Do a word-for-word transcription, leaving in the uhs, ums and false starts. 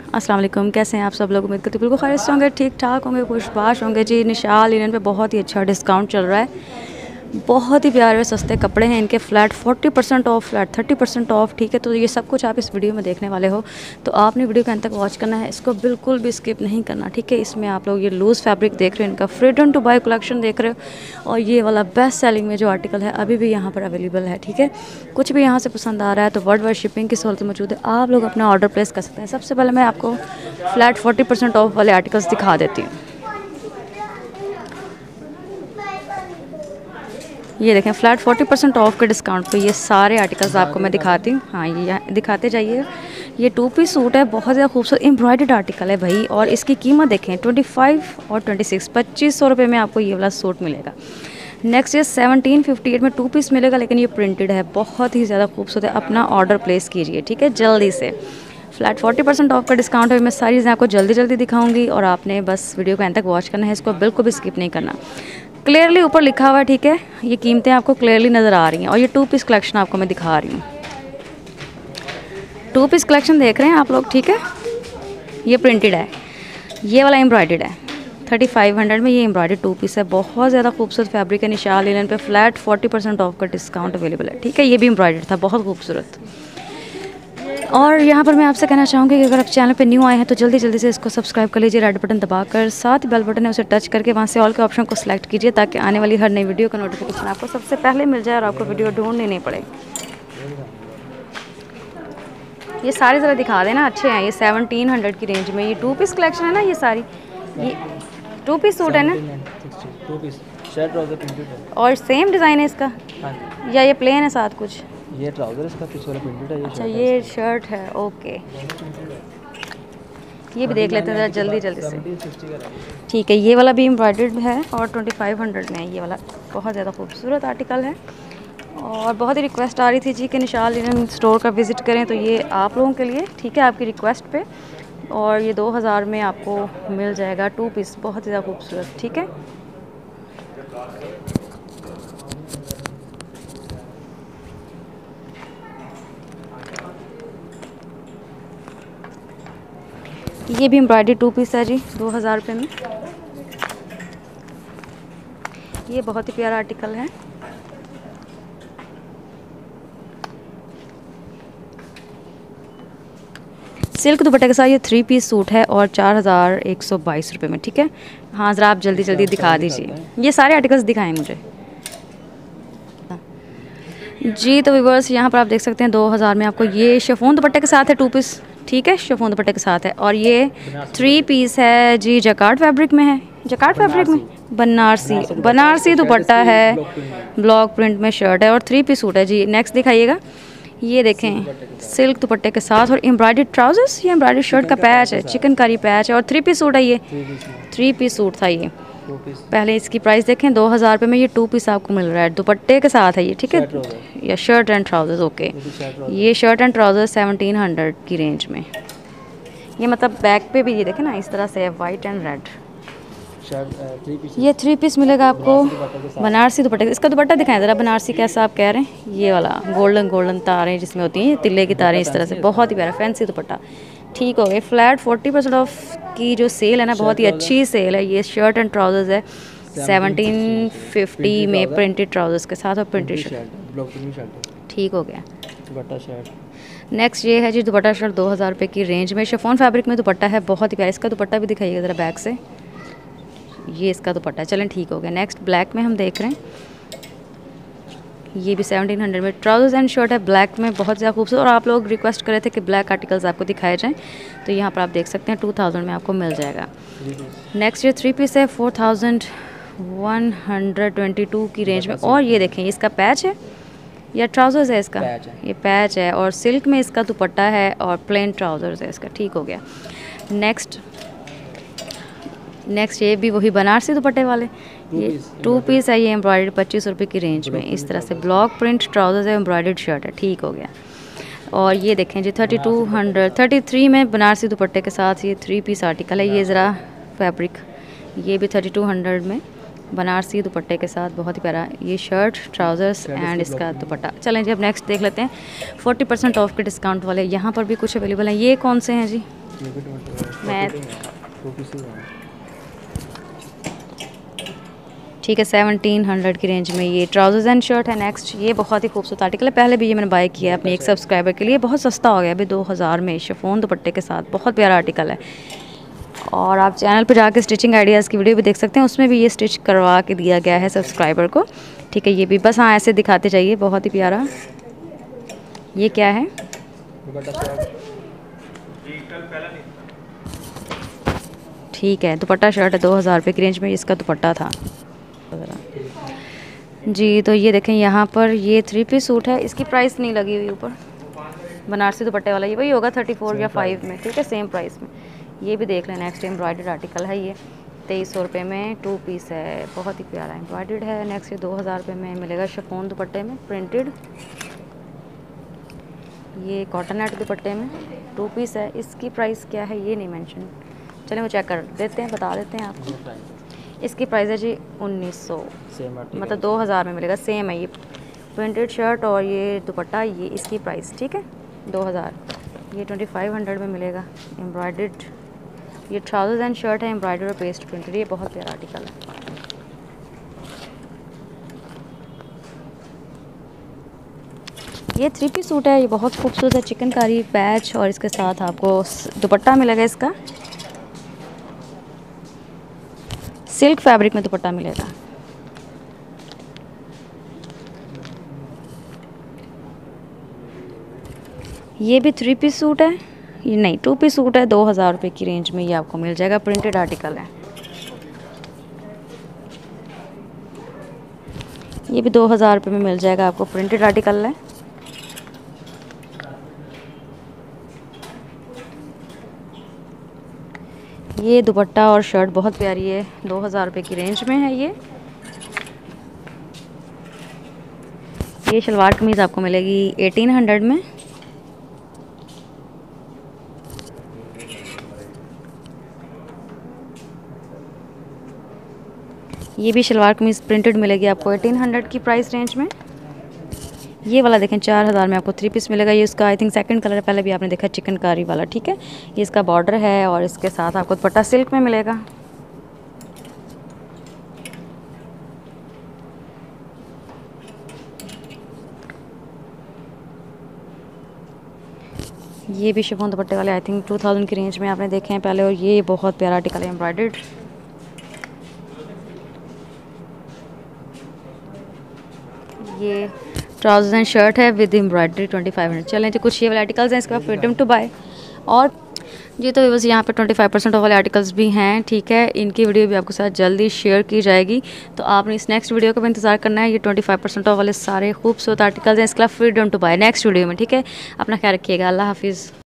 अस्सलाम वालेकुम, कैसे हैं आप सब लोग। उम्मीद करती हूँ बिल्कुल खैरियत से होंगे, ठीक ठाक होंगे, खुशबाश होंगे जी। निशाल लिनन पे बहुत ही अच्छा डिस्काउंट चल रहा है। बहुत ही प्यारे और सस्ते कपड़े हैं इनके, flat forty percent off, flat thirty percent off. ठीक है, तो ये सब कुछ आप इस वीडियो में देखने वाले हो, तो आपने वीडियो के अंत तक वॉच करना है, इसको बिल्कुल भी स्किप नहीं करना। ठीक है, इसमें आप लोग ये लूज़ फैब्रिक देख रहे हो, इनका फ्रीडम टू बाय कलेक्शन देख रहे हो, और ये वाला बेस्ट सेलिंग में जो आर्टिकल है अभी भी यहाँ पर अवेलेबल है। ठीक है, कुछ भी यहाँ से पसंद आ रहा है तो वर्ल्ड वाइड शिपिंग की सहूलत मौजूद है, आप लोग अपना ऑर्डर प्लेस कर सकते हैं। सबसे पहले मैं आपको फ्लैट फोर्टी परसेंट ऑफ वाले आर्टिकल्स दिखा देती हूँ। ये देखें, फ्लैट फोर्टी परसेंट ऑफ के डिस्काउंट पे ये सारे आर्टिकल्स आपको मैं दिखाती हूँ। हाँ, ये दिखाते जाइए। ये टू पीस सूट है, बहुत ज़्यादा खूबसूरत एम्ब्रॉयडर्ड आर्टिकल है भाई, और इसकी कीमत देखें ट्वेंटी फाइव और ट्वेंटी सिक्स पच्चीस सौ रुपये में आपको ये वाला सूट मिलेगा। नेक्स्ट ये सेवनटीन फिफ्टी एट में टू पीस मिलेगा, लेकिन ये प्रिंटेड है, बहुत ही ज़्यादा खूबसूरत है। अपना ऑर्डर प्लेस कीजिए, ठीक है, जल्दी से। फ्लैट फोर्टी परसेंट ऑफ का डिस्काउंट है, मैं सारी चीज़ें आपको जल्दी जल्दी दिखाऊंगी, और आपने बस वीडियो को एंड तक वॉच करना है, इसको बिल्कुल भी स्किप नहीं करना। क्लियरली ऊपर लिखा हुआ है, ठीक है, ये कीमतें आपको क्लियरली नज़र आ रही हैं। और ये टू पीस कलेक्शन आपको मैं दिखा रही हूँ, टू पीस कलेक्शन देख रहे हैं आप लोग, ठीक है। ये प्रिंटेड है, ये वाला एम्ब्रॉयडर्ड है, थर्टी फाइव हंड्रेड में ये एम्ब्रॉयडर्ड टू पीस है, बहुत ज़्यादा खूबसूरत फैब्रिक है। निशाल लिनन पे फ्लैट फोर्टी परसेंट ऑफ का डिस्काउंट अवेलेबल है। ठीक है, ये भी एम्ब्रॉयडर्ड था, बहुत खूबसूरत। और यहाँ पर मैं आपसे कहना चाहूँगी कि अगर आप चैनल पे न्यू आए हैं तो जल्दी जल्दी से इसको सब्सक्राइब कर लीजिए, रेड बटन दबाकर, साथ बेल बटन है उसे टच करके वहाँ से ऑल के ऑप्शन को सिलेक्ट कीजिए, ताकि आने वाली हर नई वीडियो का नोटिफिकेशन आपको सबसे पहले मिल जाए और आपको वीडियो ढूंढनी नहीं पड़े। ये सारे ज़रा दिखा देना, अच्छे हैं। ये सेवनटीन हंड्रेड की रेंज में ये टू पीस कलेक्शन है ना, ये सारी ये टू पीस सूट है ना, और सेम डिज़ाइन है इसका, या ये प्लेन है साथ कुछ? ये ट्राउजर इसका पीछे वाला प्रिंटेड है। ये अच्छा, ये शर्ट है, ओके। ये भी देख लेते हैं जल्दी जल्दी से। ठीक है, ये वाला भी एम्ब्रॉयडर्ड है और ट्वेंटी फाइव हंड्रेड में है। ये वाला बहुत ज़्यादा खूबसूरत आर्टिकल है, और बहुत ही रिक्वेस्ट आ रही थी जी कि निशाल लिनन स्टोर का विज़िट करें, तो ये आप लोगों के लिए, ठीक है, आपकी रिक्वेस्ट पे। और ये दो हज़ार में आपको मिल जाएगा टू पीस, बहुत ही ज़्यादा खूबसूरत। ठीक है, ये भी एम्ब्रॉयडरी टू पीस है जी, दो हज़ार रुपये में। ये बहुत ही प्यारा आर्टिकल है। सिल्क दुपट्टे के साथ ये थ्री पीस सूट है, और चार हज़ार एक सौ बाईस रुपये में। ठीक है, हाँ, ज़रा आप जल्दी जल्दी दिखा दीजिए, ये सारे आर्टिकल्स दिखाएं मुझे जी। तो व्यूअर्स, यहाँ पर आप देख सकते हैं दो हज़ार में आपको ये शिफॉन दुपट्टे के साथ है टू पीस। ठीक है, शिफॉन दुपट्टे के साथ है, और ये थ्री पीस है जी, जकार्ड फैब्रिक में है, जकार्ड फैब्रिक में बनारसी बनारसी दुपट्टा है, ब्लॉक प्रिंट में शर्ट है, और थ्री पीस सूट है जी। नेक्स्ट दिखाइएगा, ये देखें, सिल्क दुपट्टे के साथ और एम्ब्रॉयडर्ड ट्राउजर्स, ये एम्ब्रॉयडर्ड शर्ट का पैच है, चिकनकारी पैच है, और थ्री पीस सूट है। ये थ्री पीस सूट था ये। पहले इसकी प्राइस देखें, दो हज़ार रुपये में ये टू पीस आपको मिल रहा है, दुपट्टे के साथ है ये। ठीक है, या शर्ट एंड ट्राउजर्स, ओके। ये shirt and trousers seventeen hundred की रेंज में। ये मतलब बैक पे भी ये देखें ना, इस तरह से है, वाइट एंड रेड। ये थ्री पीस मिलेगा आपको बनारसी दुपट्टे। इसका दुपट्टा दिखाएं ज़रा, बनारसी कैसा आप कह रहे हैं, ये वाला गोल्डन गोल्डन तारें जिसमें होती हैं, तिल्ले की तारें इस तरह से, बहुत ही प्यारा फैंसी दुपट्टा। ठीक हो गए, फ्लैट फोर्टी परसेंट ऑफ की जो सेल है ना, बहुत ही अच्छी सेल है। ये शर्ट एंड ट्राउजर्स है, सेवनटीन फिफ्टी में प्रिंटेड ट्राउजर्स के साथ और प्रिंटेड शर्ट। ठीक हो गया, दुपट्टा शर्ट। नेक्स्ट ये है जी दुपट्टा शर्ट, दो हज़ार रुपये की रेंज में, शिफॉन फैब्रिक में दुपट्टा है, बहुत ही प्यारा। इसका दुपट्टा भी दिखाइएगा ज़रा बैक से, ये इसका दुपट्टा। चलें, ठीक हो गया। नेक्स्ट ब्लैक में हम देख रहे हैं, ये भी सेवनटीन हंड्रेड में ट्राउजर्स एंड शर्ट है, ब्लैक में, बहुत ज़्यादा खूबसूरत। और आप लोग रिक्वेस्ट कर रहे थे कि ब्लैक आर्टिकल्स आपको दिखाए जाएं, तो यहाँ पर आप देख सकते हैं टू थाउजेंड में आपको मिल जाएगा। नेक्स्ट ये थ्री पीस है, four thousand one hundred twenty two की रेंज में, और ये देखें, इसका पैच है या ट्राउजर्स है इसका, ये पैच है, और सिल्क में इसका दुपट्टा है, और प्लेन ट्राउजर्स है इसका। ठीक हो गया। नेक्स्ट नेक्स्ट ये भी वही बनारसी दुपट्टे वाले, ये टू पीस है, ये एम्ब्रॉयडर्ड पच्चीस रुपये की रेंज में, इस तरह से ब्लॉक प्रिंट ट्राउजर्स है, एम्ब्रॉयडर्ड शर्ट है। ठीक हो गया। और ये देखें जी, thirty two hundred thirty three में बनारसी दुपट्टे के साथ ये थ्री पीस आर्टिकल है। ये ज़रा फैब्रिक, ये भी थर्टी टू हंड्रेड में बनारसी दुपट्टे के साथ, बहुत ही प्यारा। ये शर्ट, ट्राउजर्स एंड इसका दुपट्टा। चलें जी, अब नेक्स्ट देख लेते हैं फोर्टी परसेंट ऑफ के डिस्काउंट वाले। यहाँ पर भी कुछ अवेलेबल हैं। ये कौन से हैं जी? ये भी मैं टू पीस ही है। ठीक है, सेवनटीन हंड्रेड की रेंज में ये ट्राउजर्स एंड शर्ट है। नेक्स्ट ये बहुत ही खूबसूरत आर्टिकल है, पहले भी ये मैंने बाय किया है अपनी एक सब्सक्राइबर के लिए, बहुत सस्ता हो गया अभी दो हज़ार में, शिफॉन दुपट्टे के साथ, बहुत प्यारा आर्टिकल है। और आप चैनल पर जाके स्टिचिंग आइडियाज़ की वीडियो भी देख सकते हैं, उसमें भी ये स्टिच करवा के दिया गया है सब्सक्राइबर को। ठीक है, ये भी बस हाँ ऐसे दिखाते जाइए, बहुत ही प्यारा। ये क्या है? ठीक है, दुपट्टा शर्ट है, दो हज़ार रुपये की रेंज में इसका दुपट्टा था जी। तो ये देखें यहाँ पर ये थ्री पीस सूट है, इसकी प्राइस नहीं लगी हुई ऊपर, बनारसी दुपट्टे वाला, ये वही होगा थर्टी फोर या फाइव में। ठीक है, सेम प्राइस में। ये भी देख लें, नेक्स्ट एम्ब्रॉयडर्ड आर्टिकल है, ये तेईस सौ रुपये में टू पीस है, बहुत ही प्यारा एम्ब्रॉयडर्ड है। नेक्स्ट ये दो हज़ार रुपये में मिलेगा शिफॉन दुपट्टे में प्रिंटेड, ये कॉटन नेट दुपट्टे में टू पीस है। इसकी प्राइस क्या है ये नहीं मेंशन, चलें वो चेक कर देते हैं, बता देते हैं आपको। इसकी प्राइस है जी उन्नीस सौ, मतलब दो हज़ार में मिलेगा, सेम है ये प्रिंटेड शर्ट और ये दुपट्टा, ये इसकी प्राइस ठीक है दो हज़ार। ये ट्वेंटी फाइव हंड्रेड में मिलेगा एम्ब्रॉयडर्ड, ये ट्राउजर्स एंड शर्ट है एम्ब्रॉयडर्ड और पेस्ट प्रिंटेड, ये बहुत प्यारा आर्टिकल है। ये थ्री पीस सूट है, ये बहुत खूबसूरत है, चिकनकारी पैच और इसके साथ आपको दुपट्टा मिलेगा, इसका सिल्क फैब्रिक में दुपट्टा मिलेगा। ये भी थ्री पीस सूट है, ये नहीं टू पीस सूट है, दो हज़ार रुपये की रेंज में ये आपको मिल जाएगा, प्रिंटेड आर्टिकल है। ये भी दो हज़ार रुपये में मिल जाएगा आपको, प्रिंटेड आर्टिकल है। ये दुपट्टा और शर्ट बहुत प्यारी है, दो हज़ार रुपये की रेंज में है ये। ये शलवार कमीज़ आपको मिलेगी एटीन हंड्रेड में। ये भी शलवार कमीज़ प्रिंटेड मिलेगी आपको एटीन हंड्रेड की प्राइस रेंज में। ये वाला देखें चार हज़ार में आपको थ्री पीस मिलेगा, ये इसका आई थिंक सेकंड कलर है, पहले भी आपने देखा चिकनकारी वाला। ठीक है, ये इसका बॉर्डर है और इसके साथ आपको दुपट्टा सिल्क में मिलेगा। ये भी शिफॉन दुपट्टे वाले आई थिंक टू थाउजेंड की रेंज में आपने देखे हैं पहले, और ये बहुत प्यारा आर्टिकल है एम्ब्रॉयडर्ड। ये ट्राउजर्स एंड शर्ट है with embroidery twenty five hundred. चलें जी, कुछ ये वाले आर्टिकल्स हैं, इसके बाद फ्रीडम टू बाय। और जी तो बस यहाँ पे ट्वेंटी फाइव परसेंट ऑफ वाले आर्टिकल्स भी हैं। ठीक है, इनकी वीडियो भी आपके साथ जल्दी शेयर की जाएगी, तो आपने इस नेक्स्ट वीडियो का भी इंतजार करना है। ये ट्वेंटी फाइव परसेंट ऑफ वाले सारे खूबसूरत आर्टिकल्स हैं, इसके बाद freedom to buy next video में। ठीक है, अपना ख्याल रखिएगा, अल्लाह हाफिज़।